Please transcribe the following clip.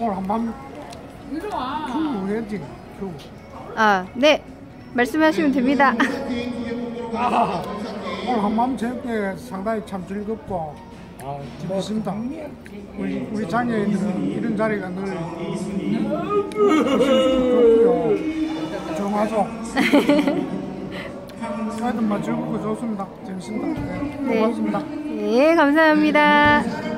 오늘 한밤 큐 아, 네. 말씀하시면 됩니다. 오늘 한밤 저녁에 상당히 참 즐겁고 재밌습니다. 우리 장애인들은 이런 자리가 늘 좋고요. 정하죠. 하여튼 즐겁고 좋습니다. 재밌습니다. 네, 고맙습니다. 네, 감사합니다.